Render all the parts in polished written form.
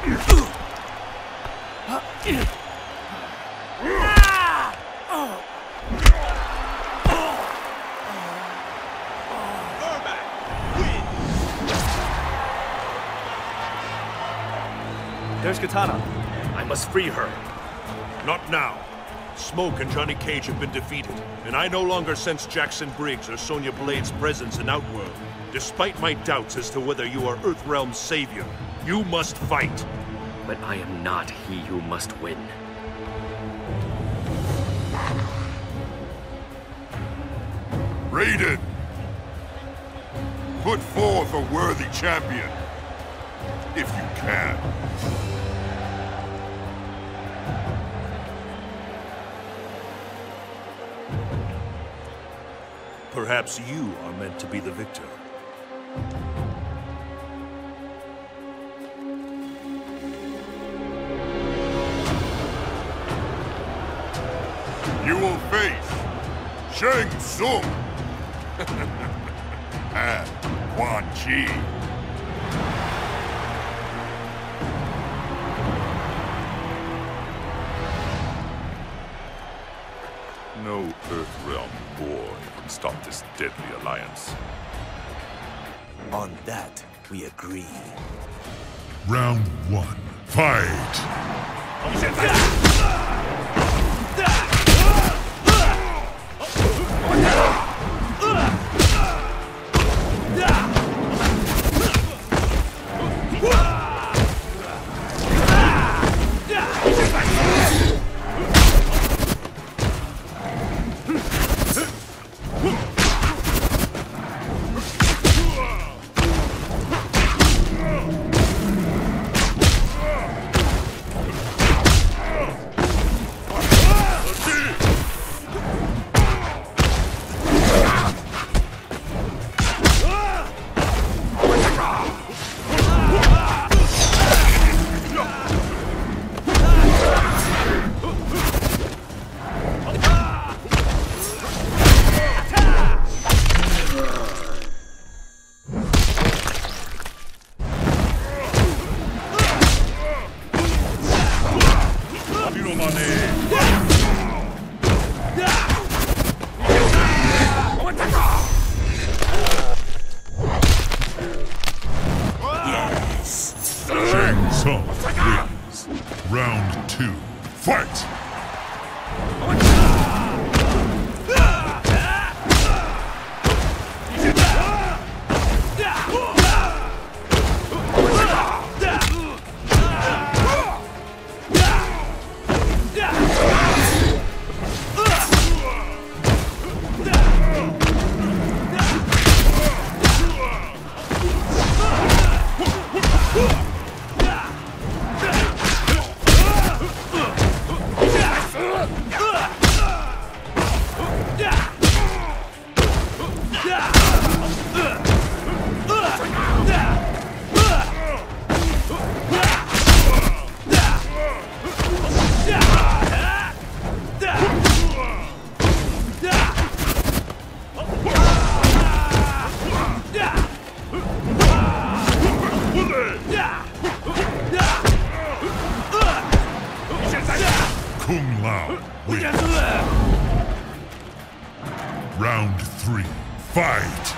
There's Katana. I must free her. Not now. Smoke and Johnny Cage have been defeated, and I no longer sense Jackson Briggs or Sonya Blade's presence in Outworld. Despite my doubts as to whether you are Earthrealm's savior, you must fight. But I am not he who must win. Raiden! Put forth a worthy champion, if you can. Perhaps you are meant to be the victor. You will face Shang Tsung and Quan Chi. No Earthrealm boy can stop this deadly alliance. On that, we agree. Round 1. Fight! Shang Tsung wins. Round 2. Fight! Kung Lao wins. Round 3. Fight!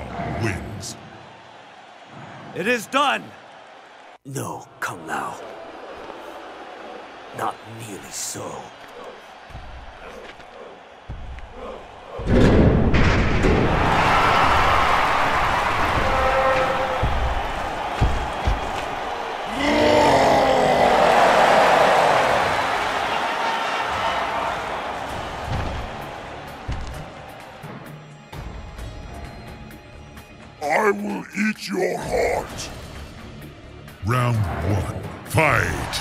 Lao wins. It is done! No, Kung Lao. Not nearly so. I will eat your heart. Round 1. Fight!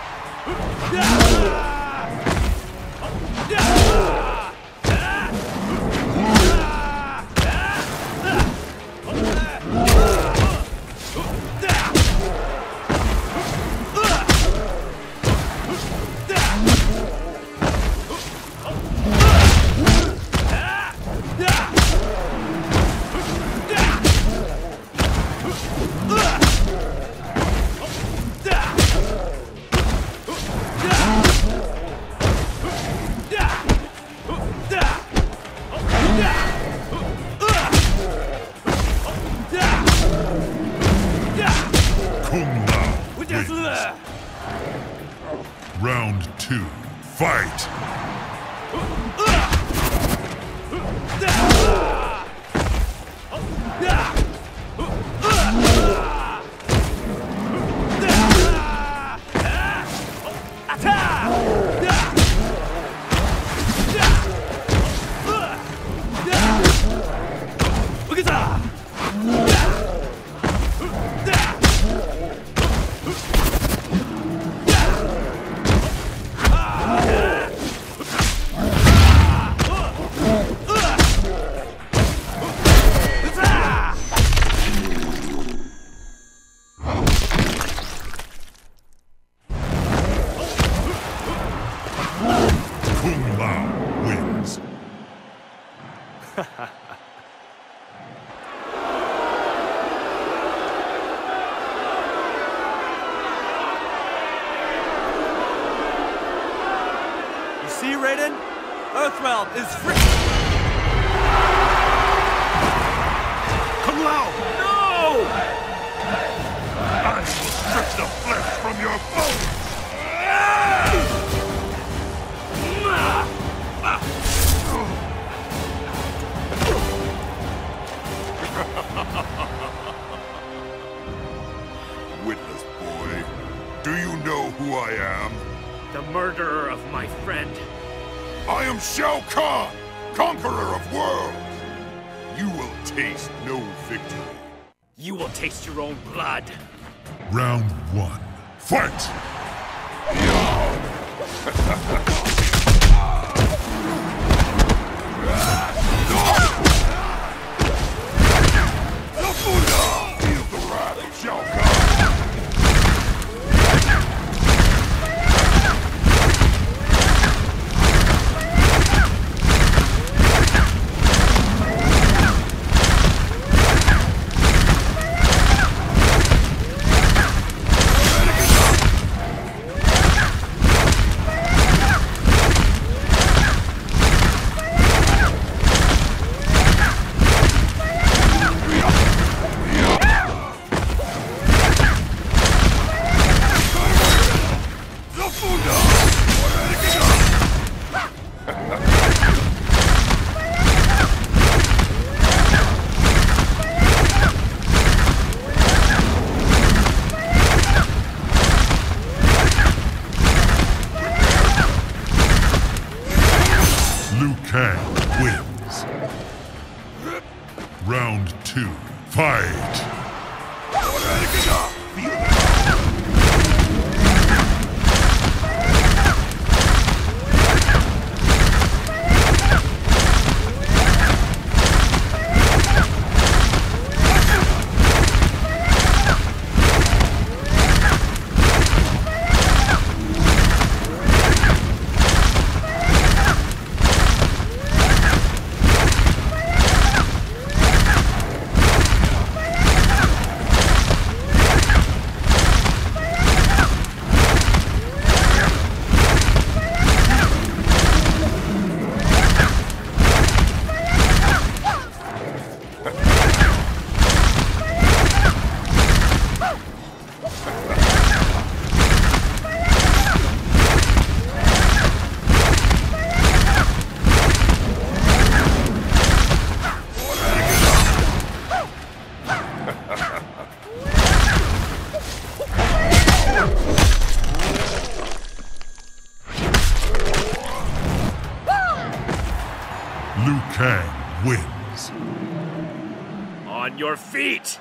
Kung Lao wins. Round 2. Fight! Kung Lao wins. You see, Raiden? Earthrealm is free! Kung Lao! No! I will strip the flesh from your bones! Witness, boy. Do you know who I am? The murderer of my friend. I am Shao Kahn, conqueror of worlds. You will taste no victory. You will taste your own blood. Round 1. Fight! Feel the wrath of Shao Kahn. Liu Kang wins. Round 2. Fight! on your feet!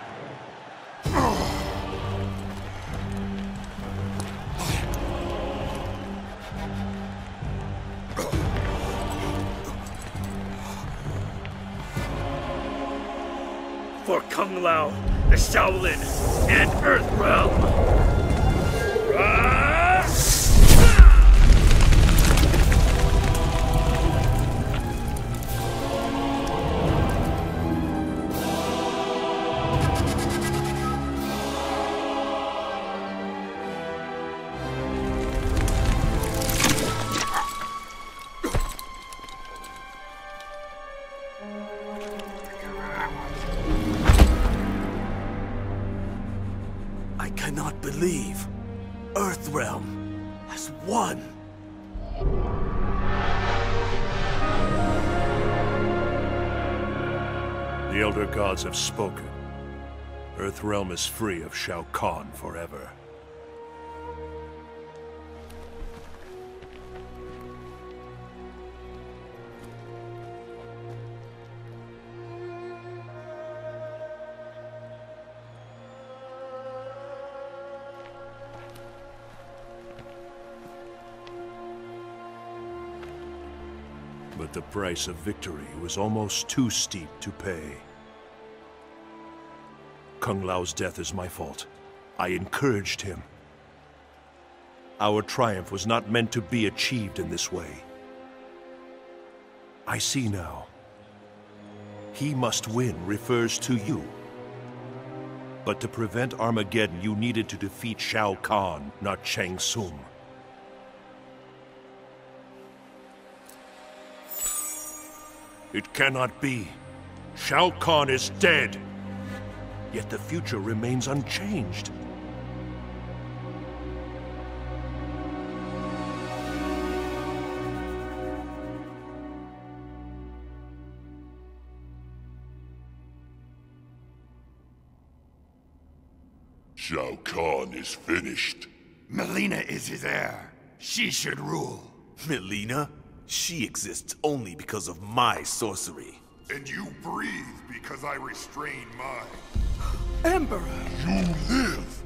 For Kung Lao, the Shaolin, and Earthrealm! I cannot believe Earthrealm has won. The Elder Gods have spoken. Earthrealm is free of Shao Kahn forever. But the price of victory was almost too steep to pay. Kung Lao's death is my fault. I encouraged him. Our triumph was not meant to be achieved in this way. I see now. He must win refers to you. But to prevent Armageddon, you needed to defeat Shao Kahn, not Shang Tsung. It cannot be. Shao Kahn is dead. Yet the future remains unchanged. Shao Kahn is finished. Mileena is his heir. She should rule. Mileena? She exists only because of my sorcery. And you breathe because I restrain mine. Emperor! You live!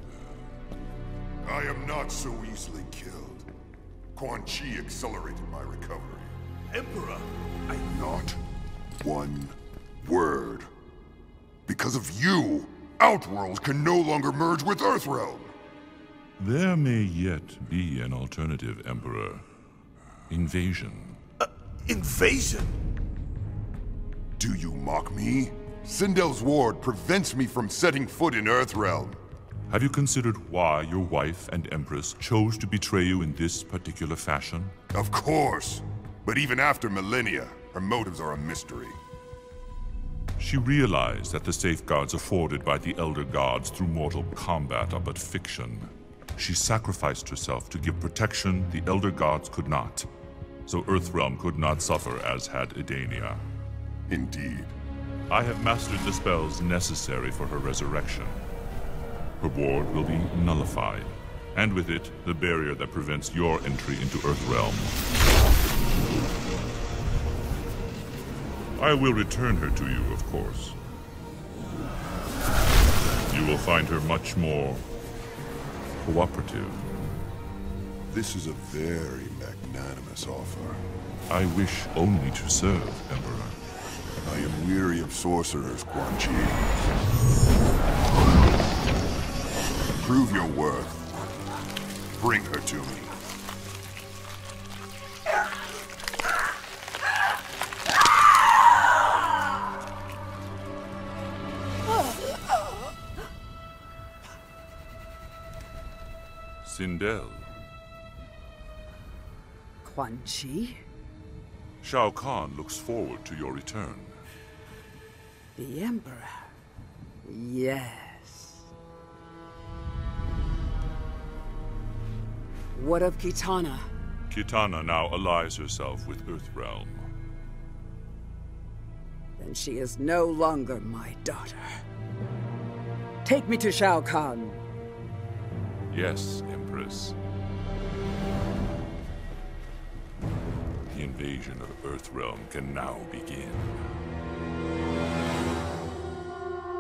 I am not so easily killed. Quan Chi accelerated my recovery. Emperor! Not one word. Because of you, Outworld can no longer merge with Earthrealm. There may yet be an alternative, Emperor. Invasion. Invasion? Do you mock me? Sindel's ward prevents me from setting foot in Earthrealm. Have you considered why your wife and Empress chose to betray you in this particular fashion? Of course. But even after millennia, her motives are a mystery. She realized that the safeguards afforded by the Elder Gods through mortal combat are but fiction. She sacrificed herself to give protection the Elder Gods could not, so Earthrealm could not suffer as had Edenia. Indeed. I have mastered the spells necessary for her resurrection. Her ward will be nullified, and with it, the barrier that prevents your entry into Earthrealm. I will return her to you, of course. You will find her much more cooperative. This is a very magnanimous offer. I wish only to serve, Emperor. I am weary of sorcerers, Quan Chi. Prove your worth. Bring her to me. Sindel. Quan Chi? Shao Kahn looks forward to your return. The Emperor. Yes. What of Kitana? Kitana now allies herself with Earthrealm. Then she is no longer my daughter. Take me to Shao Kahn. Yes, Empress. The invasion of Earthrealm can now begin.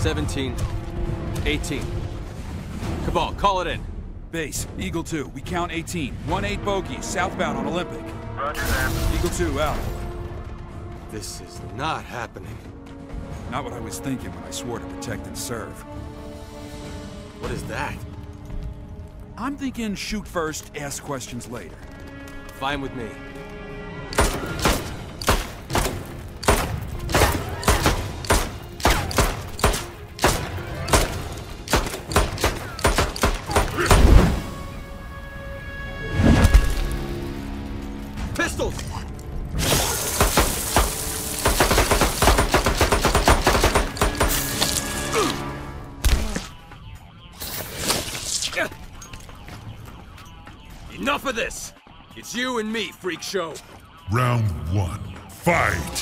17, 18. Cabal, call it in. Base, Eagle 2, we count 18. 1-8 bogey, southbound on Olympic. Roger that. Eagle 2, out. This is not happening. Not what I was thinking when I swore to protect and serve. What is that? I'm thinking shoot first, ask questions later. Fine with me. Pistols! Enough of this! It's you and me, freak show. Round 1. Fight!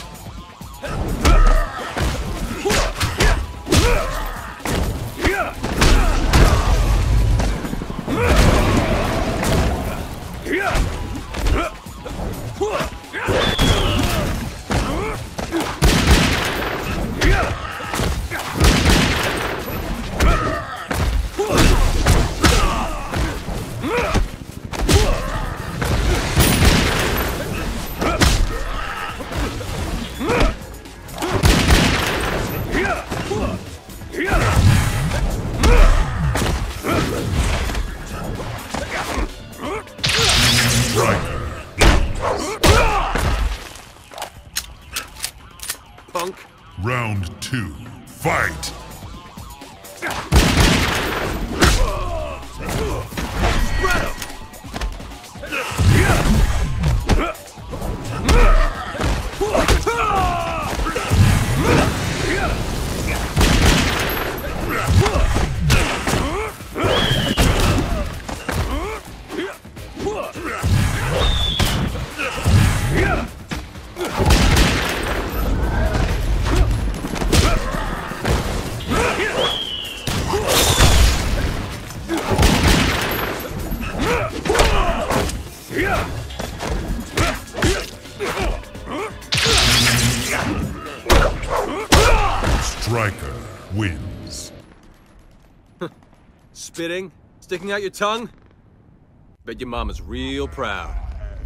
Punk. Round 2. Fight! Striker wins. Spitting? Sticking out your tongue? Bet your mama's real proud.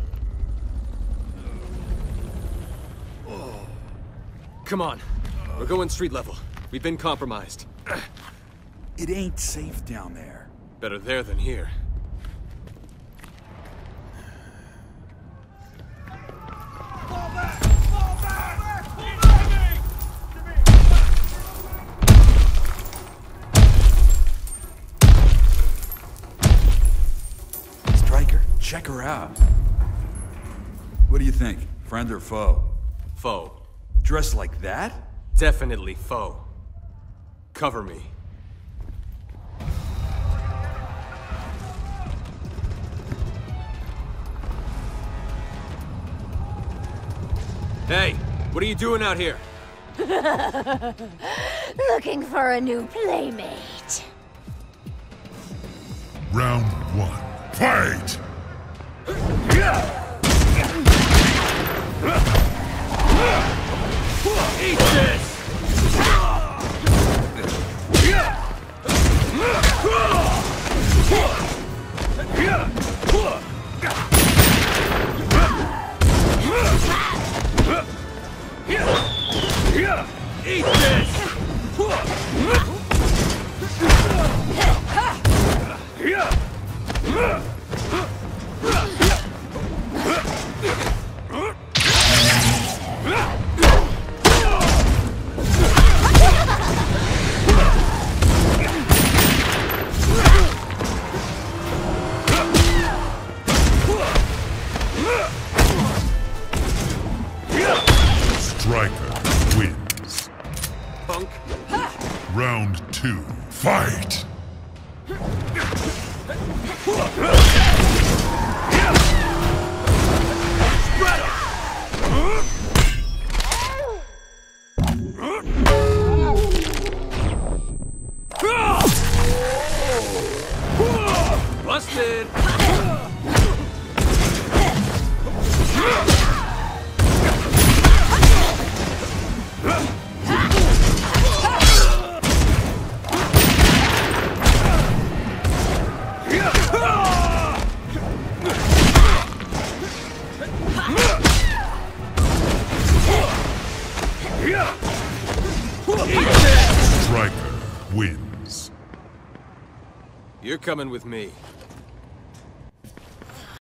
Come on. We're going street level. We've been compromised. It ain't safe down there. Better there than here. Striker, check her out. What do you think? Friend or foe? Foe. Dressed like that? Definitely foe. Cover me. Hey, what are you doing out here? Looking for a new playmate. Round 1. Fight! Eat this! Eat this! Striker wins. Punk. Round 2. Fight! Busted! Striker wins. You're coming with me.